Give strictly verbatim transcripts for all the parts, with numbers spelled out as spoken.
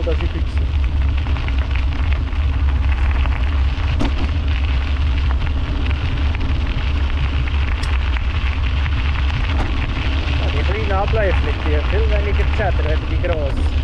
dass ich büchse. Ja, die kleinen Abläufe, die haben viel weniger Zähler als die grossen.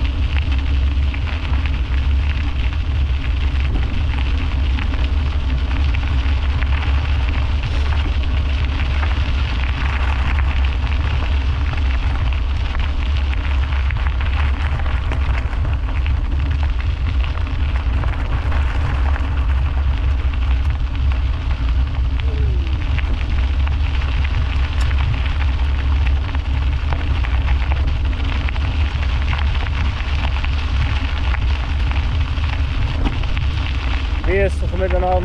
Grüß euch miteinander.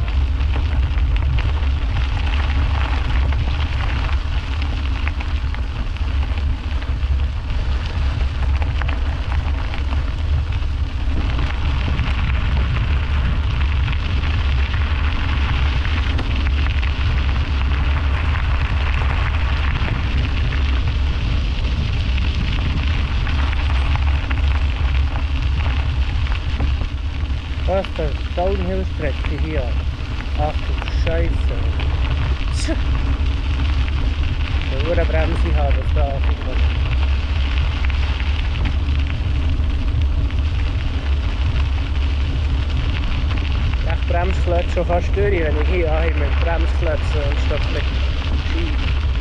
Was ist das? Downhill-Strecke hier. Ach du Scheiße. Ich will eine Bremse haben, das da anfängt. Ich Bremsklötze schon fast durch, wenn ich hier habe mit Bremsklötzen anstatt mit Ski.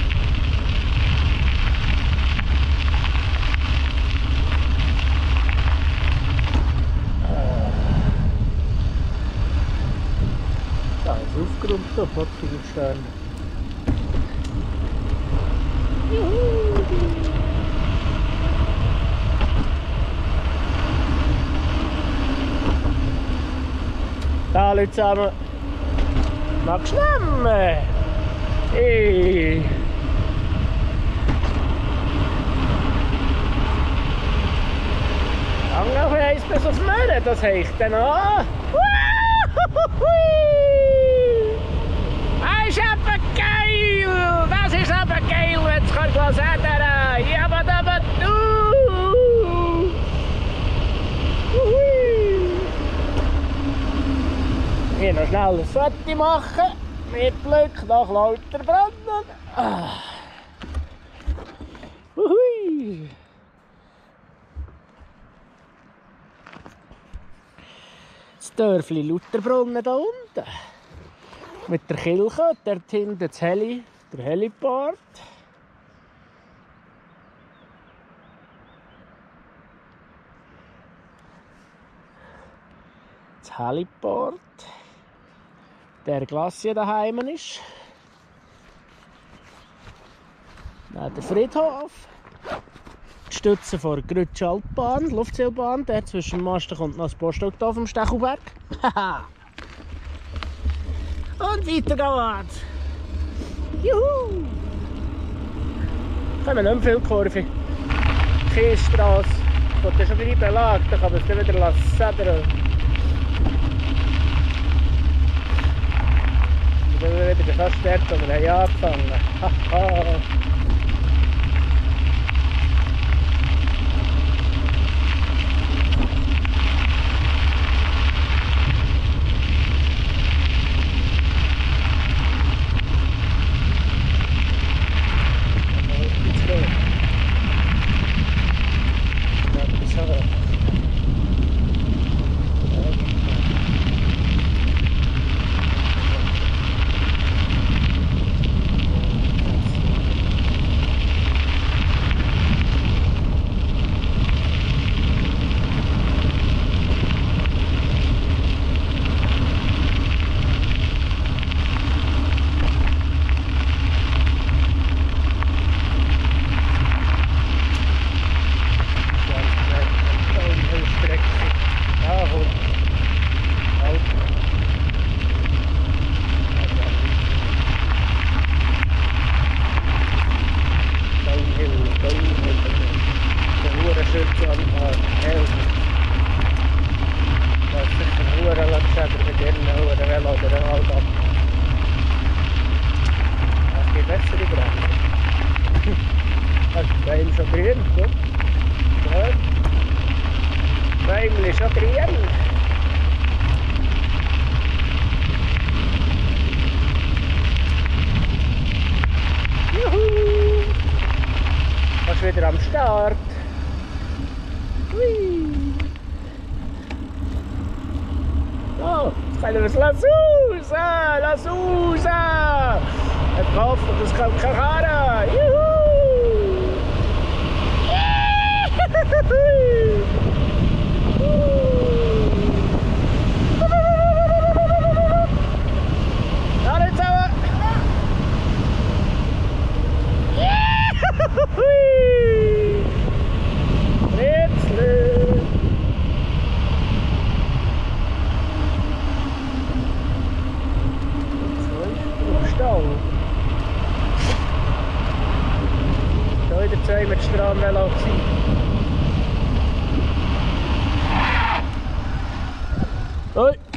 Aufgeräumt, da Portugal stehen. Da Leute zusammen. Magst du schwimmen? Hey. Lang auf eins bis aufs Meer, das hecht dann an. Das ist aber geil! Das ist aber geil, wenn es kann sehen. Ja, aber aber du! Hier noch schnell ein Foto machen. Mit Glück nach lauter Branden. Ah. Uhui. Das Dörfli Lutherbrunnen da unten. Mit der Kirche, dort hinten das Heli, der Heliport. Das Heliport. Der Glacier daheim ist. Dann der Friedhof. Die Stütze vor der Grütsche Altbahn, Luftseilbahn. Der zwischen dem Masten kommt noch das Postauto auf dem Stechelberg. Und weiter geht's. Juhu! Kommen nicht mehr viel Kurve. Kiesstrasse. Das ist schon wieder Belag, da kann man es nicht wieder sedern. Und dann wieder fast dort, wo wir haben angefangen haben. Himmel ist schon grün. Juhu! Fast wieder am Start. Hui! So, jetzt können wir es raus! Lass raus! Ich hoffe, das kommt keine Karre! Juhu! Ja, nicht sauer! Rätsel! Stau. Da wieder zwei mit Strahlenvelo gewesen. Hoi!